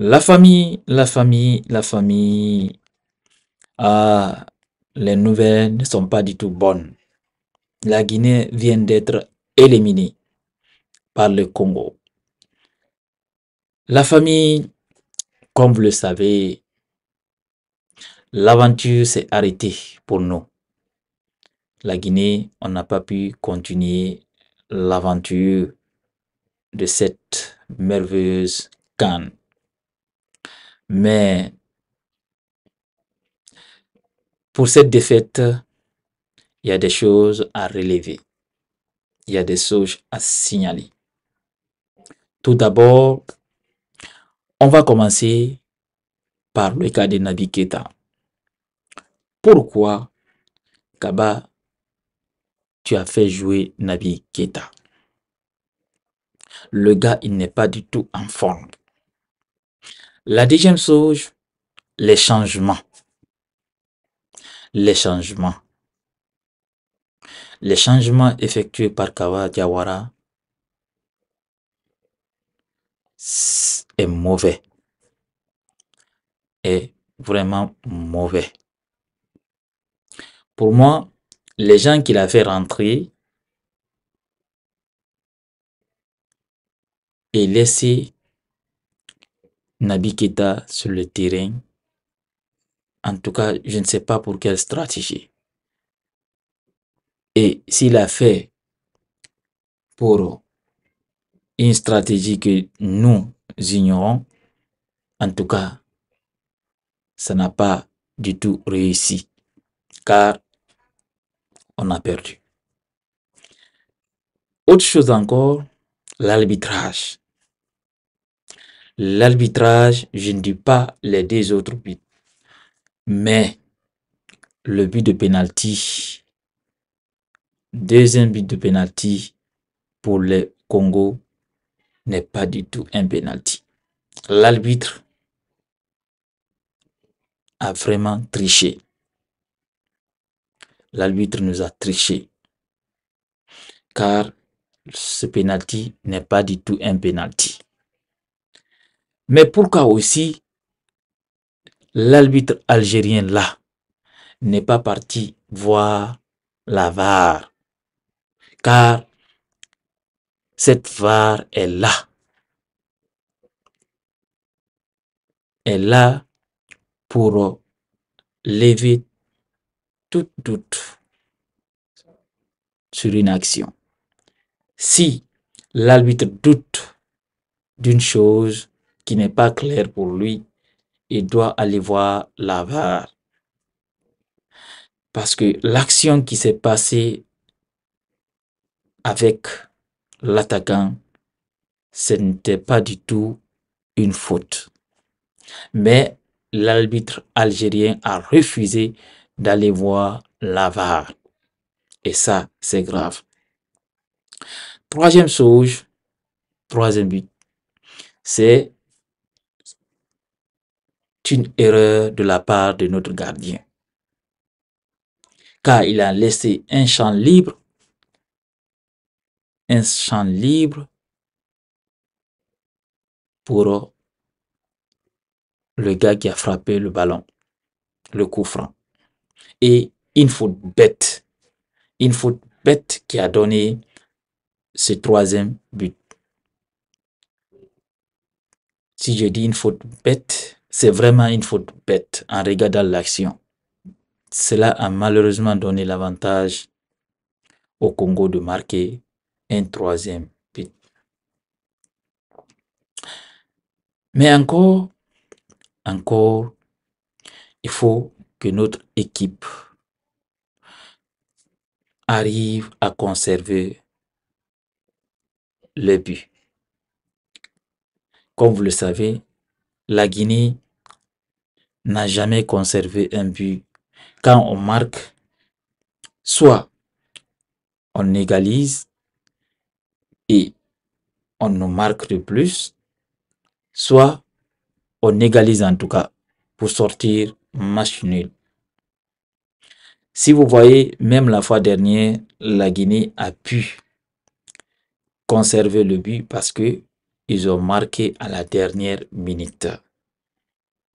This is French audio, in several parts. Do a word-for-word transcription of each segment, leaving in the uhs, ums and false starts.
La famille, la famille, la famille. Ah, les nouvelles ne sont pas du tout bonnes. La Guinée vient d'être éliminée par le Congo. La famille, comme vous le savez, l'aventure s'est arrêtée pour nous. La Guinée, on n'a pas pu continuer l'aventure de cette merveilleuse CAN. Mais pour cette défaite, il y a des choses à relever. Il y a des choses à signaler. Tout d'abord, on va commencer par le cas de Naby Keïta. Pourquoi, Kaba, tu as fait jouer Naby Keïta? Le gars, il n'est pas du tout en forme. La deuxième chose, les changements. Les changements. Les changements effectués par Kawa Diawara est mauvais. Est vraiment mauvais. Pour moi, les gens qu'il a fait rentrer et laisser Naby Keïta sur le terrain, en tout cas, je ne sais pas pour quelle stratégie. Et s'il a fait pour une stratégie que nous ignorons, en tout cas, ça n'a pas du tout réussi, car on a perdu. Autre chose encore, l'arbitrage. L'arbitrage, je ne dis pas les deux autres buts, mais le but de pénalty, deuxième but de pénalty pour le Congo n'est pas du tout un pénalty. L'arbitre a vraiment triché. L'arbitre nous a triché, car ce pénalty n'est pas du tout un pénalty. Mais pourquoi aussi l'arbitre algérien là n'est pas parti voir la V A R? Car cette V A R est là. Est là pour lever tout doute sur une action. Si l'arbitre doute d'une chose qui n'est pas claire pour lui, il doit aller voir la V A R. Parce que l'action qui s'est passée avec l'attaquant, ce n'était pas du tout une faute. Mais l'arbitre algérien a refusé d'aller voir la V A R. Et ça, c'est grave. Troisième chose, troisième but, c'est une erreur de la part de notre gardien. Car il a laissé un champ libre, un champ libre pour le gars qui a frappé le ballon, le coup franc. Et une faute bête, une faute bête qui a donné ce troisième but. Si je dis une faute bête, c'est vraiment une faute bête en regardant l'action. Cela a malheureusement donné l'avantage au Congo de marquer un troisième but. Mais encore, encore, il faut que notre équipe arrive à conserver le but. Comme vous le savez, la Guinée n'a jamais conservé un but. Quand on marque, soit on égalise et on nous marque de plus, soit on égalise en tout cas pour sortir match nul. Si vous voyez, même la fois dernière, la Guinée a pu conserver le but parce que ils ont marqué à la dernière minute.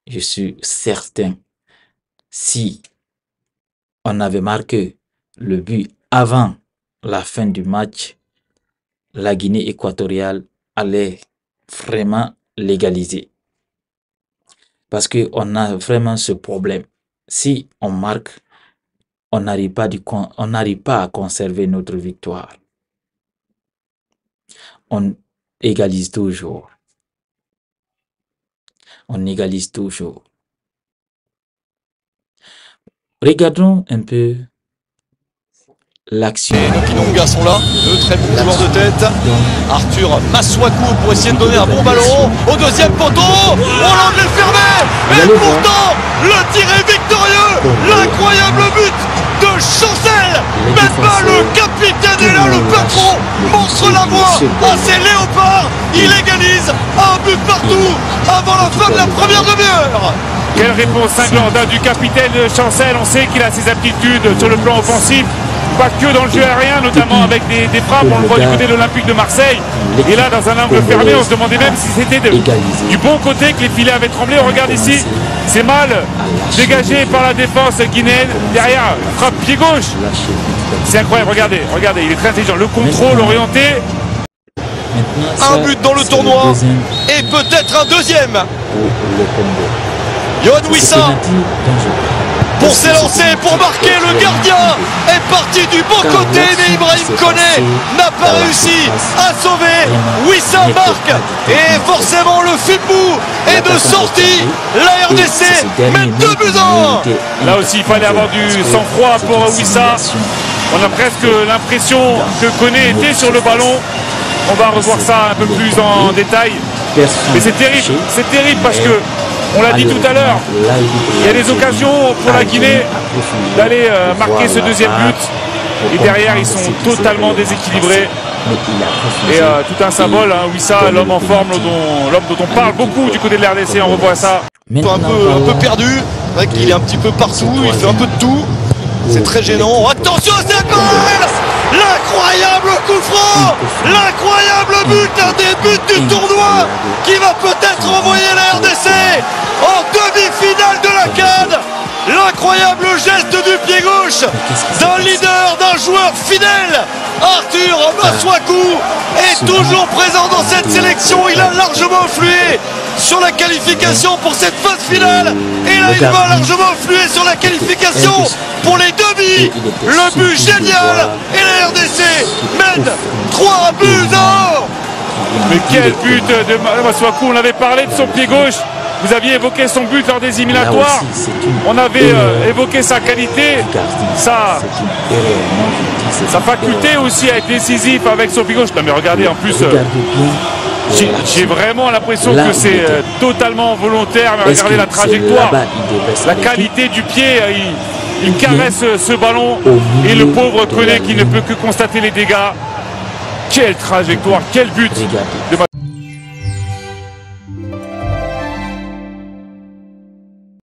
je suis certain, si on avait marqué le but avant la fin du match, la Guinée équatoriale allait vraiment légaliser. Parce qu'on a vraiment ce problème. Si on marque, on n'arrive pas, du, on n'arrive pas à conserver notre victoire. On égalise toujours. On égalise toujours. Regardons un peu l'action. Les Nokinonga sont là, deux très bons joueurs de tête. Arthur Masuaku pour essayer de donner un bon ballon au deuxième poteau. Oh, l'angle est fermé. Et pourtant, le tir est victorieux. L'incroyable but de Chancel. Même pas le capitaine est là, le patron montre la voie à ses léopards. Il égalise un but partout avant la fin de la première demi-heure. Quelle réponse cinglante du capitaine Chancel. On sait qu'il a ses aptitudes sur le plan offensif, pas que dans le jeu aérien, notamment avec des, des frappes. On le voit du côté de l'Olympique de Marseille. Et là, dans un angle fermé, on se demandait même si c'était du bon côté que les filets avaient tremblé. On regarde ici, c'est mal dégagé par la défense guinéenne. Derrière, frappe pied gauche. C'est incroyable, regardez, regardez, il est très intelligent. Le contrôle orienté. Un but dans le tournoi et peut-être un deuxième. Yohan Wissa pour s'élancer, pour marquer, le gardien est parti du bon côté, mais Ibrahim Koné n'a pas réussi à sauver. Wissa marque et forcément le Fibou est de sortie. La R D C mène deux buts à un. Là aussi il fallait avoir du sang-froid pour Wissa. On a presque l'impression que Koné était sur le ballon. On va revoir ça un peu plus en détail. Mais c'est terrible, c'est terrible parce que on l'a dit tout à l'heure, il y a des occasions pour la Guinée d'aller euh, marquer ce deuxième but. Et derrière, ils sont totalement déséquilibrés. Et euh, tout un symbole, hein, Wissa, l'homme en forme, l'homme dont on parle beaucoup du côté de l'R D C, on revoit ça. Un peu, un peu perdu, c'est vrai qu'il est un petit peu partout, il fait un peu de tout. C'est très gênant. Attention, c'est un goal! L'incroyable coup franc! L'incroyable but, un des buts du tournoi qui va peut-être envoyer la R D C en demi-finale de la CAN. L'incroyable geste du pied gauche d'un leader, d'un joueur fidèle. Arthur Masuaku est toujours présent dans cette sélection. Il a largement influé sur la qualification pour cette phase finale. Et là, il va largement influer sur la qualification pour les demi. Le but génial. Et la R D C mène trois buts à un. Mais quel but de Masuaku. On avait parlé de son pied gauche. Vous aviez évoqué son but lors des éliminatoires. On avait euh, évoqué sa qualité, sa, sa faculté aussi à être décisif avec son pied gauche. Non mais regardez, en plus, euh, j'ai vraiment l'impression que c'est euh, totalement volontaire. Mais regardez la trajectoire, la qualité du pied. Il, il caresse ce ballon et le pauvre Koné qui ne peut que constater les dégâts. Quelle trajectoire, quel but de